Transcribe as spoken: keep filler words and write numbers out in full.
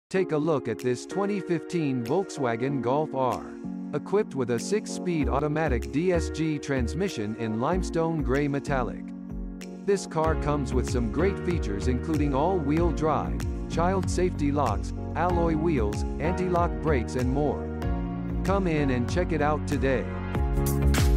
Take a look at this twenty fifteen Volkswagen Golf R. Equipped with a six-speed automatic D S G transmission in limestone gray metallic. This car comes with some great features including all-wheel drive, child safety locks, alloy wheels, anti-lock brakes and more. Come in and check it out today.